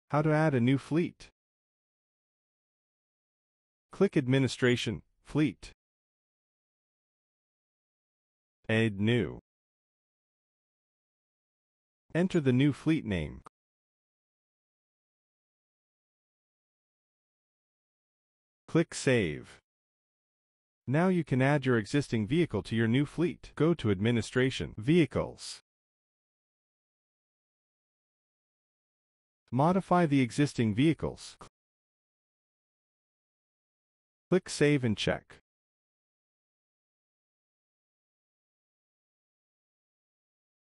How to add a new fleet. Click Administration, Fleet. Add New. Enter the new fleet name. Click Save. Now you can add your existing vehicle to your new fleet. Go to Administration, Vehicles. Modify the existing vehicles. Click Save and check.